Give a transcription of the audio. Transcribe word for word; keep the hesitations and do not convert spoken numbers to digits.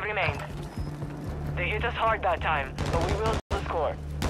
have remained. They hit us hard that time, but we will still score.